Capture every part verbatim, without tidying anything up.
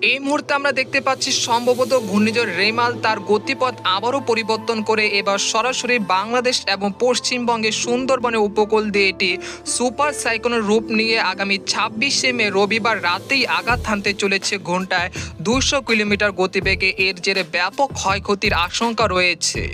এই মুহূর্তে আমরা দেখতে পাচ্ছি সম্ভবত ঘূর্ণিঝড় রেমাল তার গতিপথ আবারও পরিবর্তন করে এবার সরাসরি বাংলাদেশ এবং পশ্চিমবঙ্গের সুন্দরবনের উপকূল দিয়ে এটি সুপার সাইক্লোনের রূপ নিয়ে আগামী ছাব্বিশে মে রবিবার রাতেই আঘাত হানতে চলেছে ঘন্টায় দুইশো কিলোমিটার গতিবেগে। এর জেরে ব্যাপক ক্ষয়ক্ষতির আশঙ্কা রয়েছে।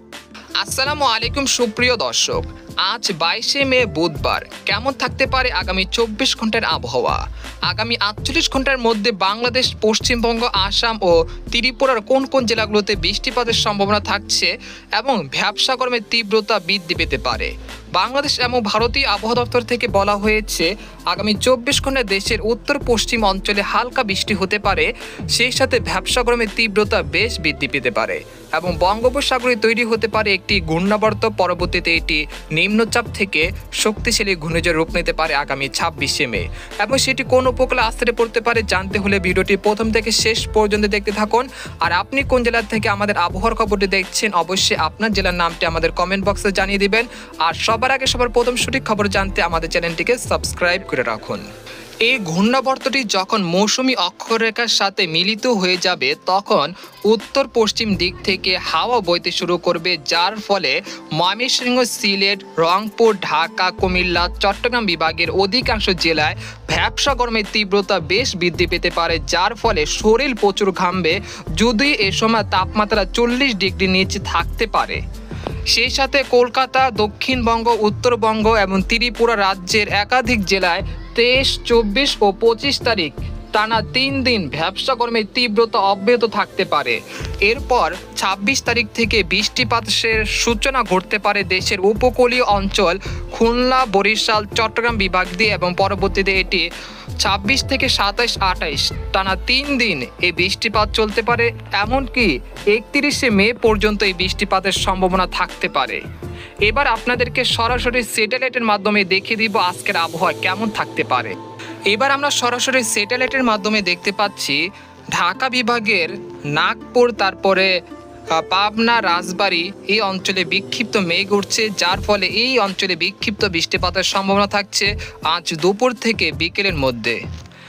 আসসালামু আলাইকুম সুপ্রিয় দর্শক, আজ বাইশে মে বুধবার। কেমন থাকতে পারে আগামী চব্বিশ ঘন্টার আবহাওয়া? আগামী আটচল্লিশ ঘন্টার মধ্যে বাংলাদেশ, পশ্চিমবঙ্গ, আসাম ও ত্রিপুরার কোন কোন জেলাগুলোতে বৃষ্টিপাতের সম্ভাবনা থাকছে এবং ভ্যাপসা গরমের তীব্রতা বৃদ্ধি পেতে পারে। বাংলাদেশ এবং ভারতীয় আবহাওয়া দপ্তর থেকে বলা হয়েছে আগামী চব্বিশ ঘন্টায় দেশের উত্তর পশ্চিম অঞ্চলে হালকা বৃষ্টি হতে পারে, সেই সাথে ভ্যাপসা গরমের তীব্রতা বেশ বৃদ্ধি পেতে পারে এবং বঙ্গোপসাগরে তৈরি হতে পারে একটি ঘূর্ণাবর্ত। পরবর্তীতে এটি নিম্নচাপ থেকে শক্তিশালী ঘূর্ণিঝড় রূপ নিতে পারে আগামী ছাব্বিশে মে এবং সেটি কোন উপকূলে আছড়ে পড়তে পারে জানতে হলে ভিডিওটি প্রথম থেকে শেষ পর্যন্ত দেখতে থাকুন। আর আপনি কোন জেলা থেকে আমাদের আবহাওয়ার খবরটি দেখছেন অবশ্যই আপনার জেলার নামটি আমাদের কমেন্ট বক্সে জানিয়ে দিবেন। আর সবার আগে সবার প্রথম সঠিক খবর জানতে আমাদের চ্যানেলটিকে সাবস্ক্রাইব করে রাখুন। এই ঘূর্ণাবর্তটি যখন মৌসুমী অক্ষরেখার সাথে মিলিত হয়ে যাবে তখন উত্তর পশ্চিম দিক থেকে হাওয়া বইতে শুরু করবে, যার ফলে ময়মনসিংহ, সিলেট, রংপুর, ঢাকা, কুমিল্লা, চট্টগ্রাম বিভাগের অধিকাংশ জেলায় ভ্যাপসা গরমের তীব্রতা বেশ বৃদ্ধি পেতে পারে, যার ফলে শরীর প্রচুর ঘামবে। যদি এ সময় তাপমাত্রা চল্লিশ ডিগ্রি নিচে থাকতে পারে। সেই সাথে কলকাতা, দক্ষিণবঙ্গ, উত্তরবঙ্গ এবং ত্রিপুরা রাজ্যের একাধিক জেলায় তেইশ, চব্বিশ ও পঁচিশ তারিখ টানা তিন দিন ভ্যাপসা গরমের তীব্রতা অব্যাহত থাকতে পারে। এরপর ছাব্বিশ তারিখ থেকে বৃষ্টিপাতের সূচনা ঘটতে পারে দেশের উপকূলীয় অঞ্চল খুলনা, বরিশাল, চট্টগ্রাম বিভাগ দিয়ে এবং পরবর্তীতে এটি ছাব্বিশ থেকে সাতাইশ, আটাইশ টানা তিন দিন এই বৃষ্টিপাত চলতে পারে। এমনকি একত্রিশে মে পর্যন্ত এই বৃষ্টিপাতের সম্ভাবনা থাকতে পারে। এবার আপনাদেরকে সরাসরি স্যাটেলাইটের মাধ্যমে দেখিয়ে দিব আজকের আবহাওয়া কেমন থাকতে পারে। এবার আমরা সরাসরি স্যাটেলাইটের মাধ্যমে দেখতে পাচ্ছি ঢাকা বিভাগের নাগপুর, তারপরে পাবনা, রাজবাড়ী এই অঞ্চলে বিক্ষিপ্ত মেঘ উঠছে, যার ফলে এই অঞ্চলে বিক্ষিপ্ত বৃষ্টিপাতের সম্ভাবনা থাকছে আজ দুপুর থেকে বিকেলের মধ্যে।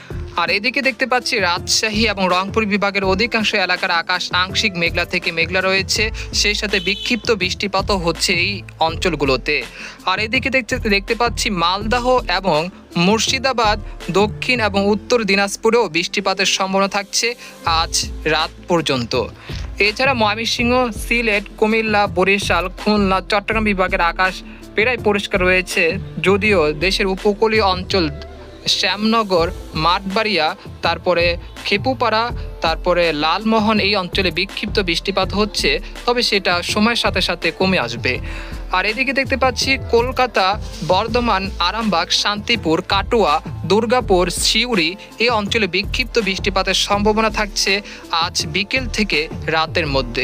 আর এদিকে দেখতে পাচ্ছি রাজশাহী এবং রংপুর বিভাগের অধিকাংশ এলাকার আকাশ আংশিক মেঘলা থেকে মেঘলা রয়েছে, সেই সাথে বিক্ষিপ্ত বৃষ্টিপাতও হচ্ছে এই অঞ্চলগুলোতে। আর এদিকে দেখতে দেখতে পাচ্ছি মালদহ এবং মুর্শিদাবাদ, দক্ষিণ এবং উত্তর দিনাজপুরেও বৃষ্টিপাতের সম্ভাবনা থাকছে আজ রাত পর্যন্ত। এছাড়া ময়মনসিংহ, সিলেট, কুমিল্লা, বরিশাল, খুলনা, চট্টগ্রাম বিভাগের আকাশ প্রায় পরিষ্কার রয়েছে, যদিও দেশের উপকূলীয় অঞ্চল শ্যামনগর, মাঠবাড়িয়া, তারপরে খেপুপাড়া, তারপরে লালমোহন এই অঞ্চলে বিক্ষিপ্ত বৃষ্টিপাত হচ্ছে, তবে সেটা সময়ের সাথে সাথে কমে আসবে। আর এদিকে দেখতে পাচ্ছি কলকাতা, বর্ধমান, আরামবাগ, শান্তিপুর, কাটোয়া, দুর্গাপুর, সিউড়ি এই অঞ্চলে বিক্ষিপ্ত বৃষ্টিপাতের সম্ভাবনা থাকছে আজ বিকেল থেকে রাতের মধ্যে।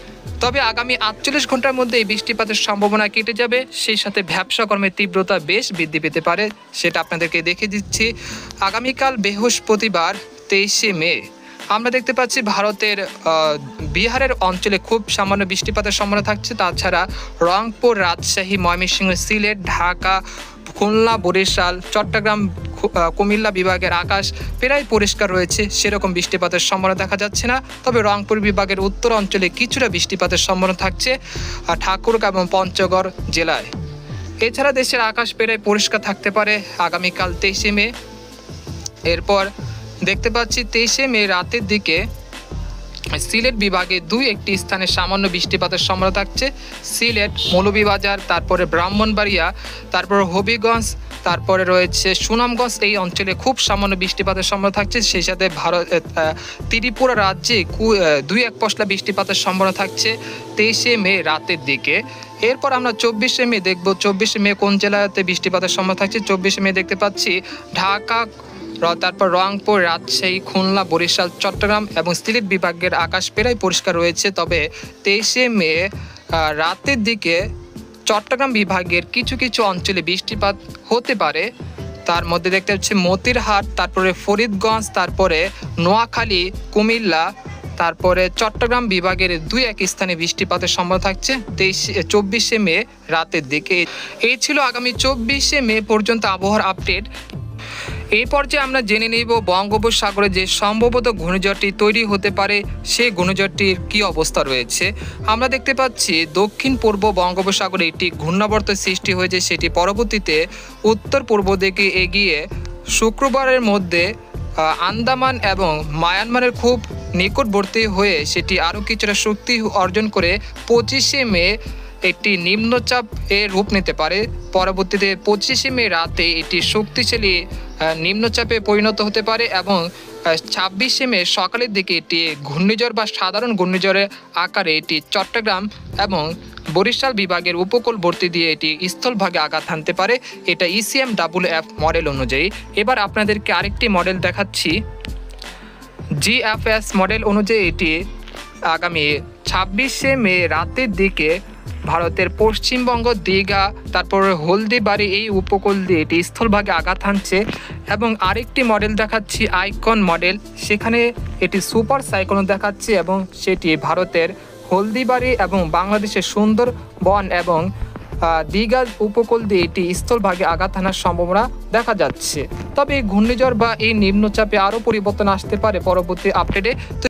তবে আগামী আটচল্লিশ ঘন্টার মধ্যে এই বৃষ্টিপাতের সম্ভাবনা কেটে যাবে, সেই সাথে ভ্যাপসা গরমের তীব্রতা বেশ বৃদ্ধি পেতে পারে, সেটা আপনাদেরকে দেখে দিচ্ছি। আগামীকাল বৃহস্পতিবার তেইশে মে আমরা দেখতে পাচ্ছি ভারতের বিহারের অঞ্চলে খুব সামান্য বৃষ্টিপাতের সম্ভাবনা থাকছে। তাছাড়া রংপুর, রাজশাহী, ময়মনসিংহ, সিলেট, ঢাকা, খুলনা, বরিশাল, চট্টগ্রাম, কুমিল্লা বিভাগের আকাশ প্রায় পরিষ্কার রয়েছে, সেরকম বৃষ্টিপাতের সম্ভাবনা দেখা যাচ্ছে না। তবে রংপুর বিভাগের উত্তর অঞ্চলে কিছুটা বৃষ্টিপাতের সম্ভাবনা থাকছে ঠাকুরগাঁও এবং পঞ্চগড় জেলায়। এছাড়া দেশের আকাশ প্রায় পরিষ্কার থাকতে পারে আগামীকাল তেইশে মে। এরপর দেখতে পাচ্ছি তেইশে মে রাতের দিকে সিলেট বিভাগে দুই একটি স্থানে সামান্য বৃষ্টিপাতের সম্ভাবনা থাকছে। সিলেট, মৌলভীবাজার, তারপরে ব্রাহ্মণবাড়িয়া, তারপরে হবিগঞ্জ, তারপরে রয়েছে সুনামগঞ্জ এই অঞ্চলে খুব সামান্য বৃষ্টিপাতের সম্ভাবনা থাকছে। সেই সাথে ভারত ত্রিপুরা রাজ্যে দুই এক পশলা বৃষ্টিপাতের সম্ভাবনা থাকছে তেইশে মে রাতের দিকে। এরপর আমরা চব্বিশে মে দেখব চব্বিশে মে কোন জেলাতে বৃষ্টিপাতের সম্ভাবনা থাকছে। চব্বিশে মে দেখতে পাচ্ছি ঢাকা, তারপর রংপুর, রাজশাহী, খুলনা, বরিশাল, চট্টগ্রাম এবং সিলেট বিভাগের আকাশ প্রায় পরিষ্কার রয়েছে। তবে তেইশে মে রাতের দিকে চট্টগ্রাম বিভাগের কিছু কিছু অঞ্চলে বৃষ্টিপাত হতে পারে। তার মধ্যে দেখতে পাচ্ছি মতিরহাট, তারপরে ফরিদগঞ্জ, তারপরে নোয়াখালী, কুমিল্লা, তারপরে চট্টগ্রাম বিভাগের দুই এক স্থানে বৃষ্টিপাতের সম্ভাবনা থাকছে তেইশে চব্বিশে মে রাতের দিকে। এই ছিল আগামী চব্বিশে মে পর্যন্ত আবহাওয়ার আপডেট। এই পর্যায়ে আমরা জেনে নিব বঙ্গোপসাগরে যে সম্ভবত ঘূর্ণিঝড়টি তৈরি হতে পারে সেই ঘূর্ণিঝড়টির কী অবস্থা রয়েছে। আমরা দেখতে পাচ্ছি দক্ষিণ পূর্ব বঙ্গোপসাগরে একটি ঘূর্ণাবর্ত সৃষ্টি হয়েছে, সেটি পরবর্তীতে উত্তর পূর্ব দিকে এগিয়ে শুক্রবারের মধ্যে আন্দামান এবং মায়ানমারের খুব নিকটবর্তী হয়ে সেটি আরও কিছুটা শক্তি অর্জন করে পঁচিশে মে একটি নিম্নচাপ এর রূপ নিতে পারে। পরবর্তীতে পঁচিশে মে রাতে এটি শক্তিশালী নিম্নচাপে পরিণত হতে পারে এবং ছাব্বিশে মে সকালের দিকে এটি ঘূর্ণিঝড় বা সাধারণ ঘূর্ণিঝড়ের আকারে এটি চট্টগ্রাম এবং বরিশাল বিভাগের উপকূলবর্তী দিয়ে এটি স্থলভাগে আঘাত হানতে পারে। এটা ইসিএম ডাবল এফ মডেল অনুযায়ী। এবার আপনাদেরকে আরেকটি মডেল দেখাচ্ছি। জিএফএস মডেল অনুযায়ী এটি আগামী ছাব্বিশে মে রাতের দিকে ভারতের পশ্চিমবঙ্গ, দীঘা, তারপরে হলদিবাড়ি এই উপকূল দিয়ে এটি স্থলভাগে আঘাত হানছে। এবং আরেকটি মডেল দেখাচ্ছি আইকন মডেল, সেখানে এটি সুপার সাইক্লোন দেখাচ্ছে এবং সেটি ভারতের হলদিবাড়ি এবং বাংলাদেশের সুন্দরবন এবং দীঘা উপকূল দিয়ে এটি স্থলভাগে আঘাত হানার সম্ভাবনা দেখা যাচ্ছে। তবে এই ঘূর্ণিঝড় বা এই নিম্নচাপে আরও পরিবর্তন আসতে পারে পরবর্তী আপডেটে।